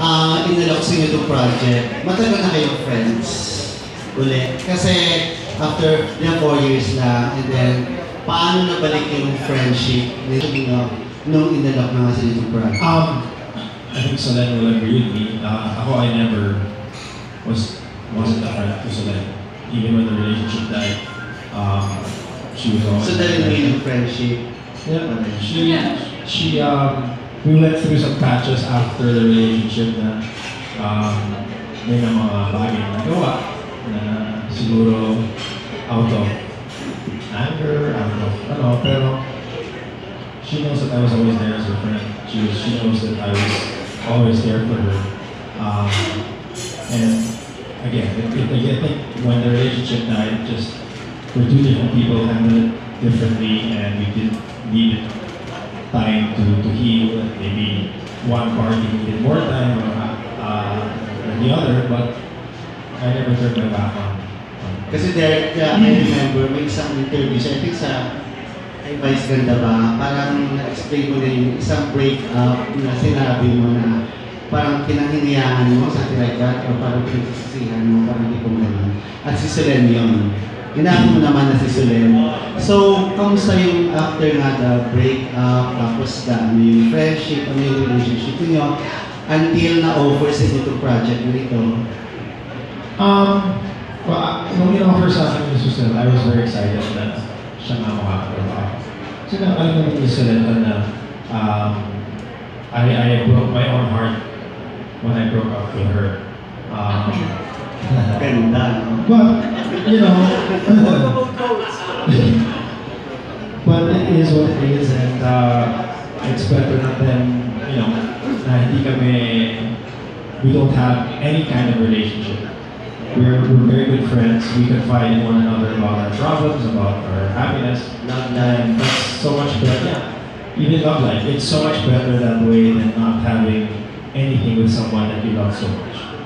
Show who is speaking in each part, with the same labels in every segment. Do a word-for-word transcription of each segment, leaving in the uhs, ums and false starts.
Speaker 1: uh, inalok sa inyo itong project. Matagal na kayong friends ulit. Kasi after yung four years na, and then paano nabalik yung friendship nung, nung inalok na nga sa inyo itong project?
Speaker 2: Um, I think Solen will agree with me. Uh, ako, I never was wasn't a friend to Solen. Even when the relationship died, uh, she was always.
Speaker 1: So dahil mo yung friendship?
Speaker 2: Yeah, she, she, um, we went through some patches after the relationship na um, may na mga bagay na nagawa na siguro out of anger, out of ano, pero she knows that I was always there as her friend. She, was, she knows that I was always there for her. Um, and again, it, it, I think when the relationship died, just we're two different people, handled it differently, and we did need time to, to heal. Maybe one party needed more time or, uh, than the other, but I never turned my back on. on
Speaker 1: Kasi Derek, uh, I remember may isang interview siya, I think sa ay Vice Ganda ba, parang na-explain mo na yung isang break-up na sinabi mo na parang pinanghiniyangan mo, something like that, o parang pinagsisisihan mo, parang hindi ko gano'n. At si Solen yun. Ginaan mo naman na si Solen. So, kamusta yung after nga the break-up, tapos the, ano yung friendship, ano yung relationship niyo, until na-offer sa inyo itong project nito?
Speaker 2: Um, well, nung in-offer sa akin ni Susan, I was very excited na siya nga makakagawa. So, na, alam naman ni Solen na um, I, I broke my own heart when I broke up with her. Um,
Speaker 1: Ganda, no?
Speaker 2: But, you know, but it is what it is, and uh, it's better than, you know, na hindi kami, we don't have any kind of relationship. We're, we're very good friends. We confide in one another about our problems, about our happiness.
Speaker 1: Love
Speaker 2: And that's so much better. Yeah, even love life. It's so much better that way than not having anything with someone that you love so much.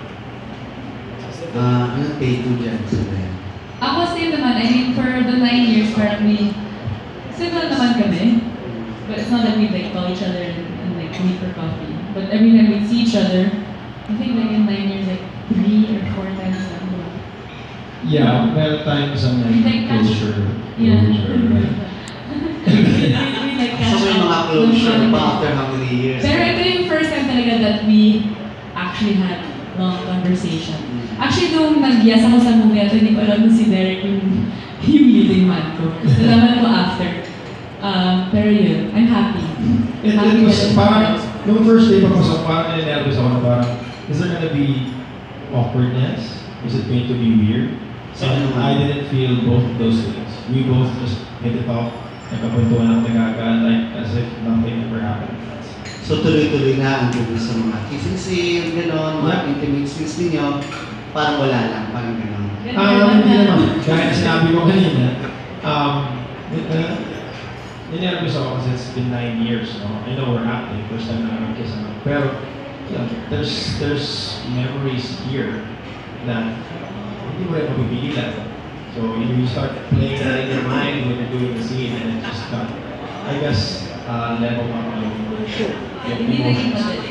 Speaker 1: Ah, uh, anong take mo dyan, Solen?
Speaker 3: Ako same naman. I mean, for the nine years, parang we civil naman kami. But it's not that we like call each other and, and like meet for coffee. But every time we see each other, I think like in nine years, like three or four times lang.
Speaker 2: Yeah, there are times I'm like,
Speaker 3: Like,
Speaker 2: closure.
Speaker 3: Yeah.
Speaker 2: Closure, right?
Speaker 3: we, we like
Speaker 1: So
Speaker 3: catch
Speaker 1: may
Speaker 3: up.
Speaker 1: mga closure pa after how many years?
Speaker 3: Pero ito yung first time talaga that we actually had long conversation. Actually, nung nag-yes ako sa movie, ito hindi ko alam kung si Derek yung, yung leading man ko. Nalaman ko after. Uh, pero yun, I'm happy.
Speaker 2: It,
Speaker 3: happy
Speaker 2: it was
Speaker 3: that
Speaker 2: parang, nung first day pa ko sa parang ninervous ako na parang, is there gonna be awkwardness? Is it going to be weird? And I didn't feel both of those things. We both just hit it off, nagkapuntuan ng nagaga, like as if nothing ever happened.
Speaker 1: So tuloy-tuloy na ang gusto sa mga kissing scene, gano'n, mga
Speaker 2: Yeah.
Speaker 1: intimate scenes ninyo, parang wala lang, parang gano'n.
Speaker 2: Um, hindi naman. Gaya na sinabi ko kanina, um, uh, ninervous ako kasi it's been nine years, no? I know we're happy, first time na nag-kiss ako. Pero, yeah, there's, there's memories here that hindi mo rin mabibigilan. So, you start playing that in your mind when you're doing the scene and it just got, I guess, uh, level up.
Speaker 3: Hindi naging madali.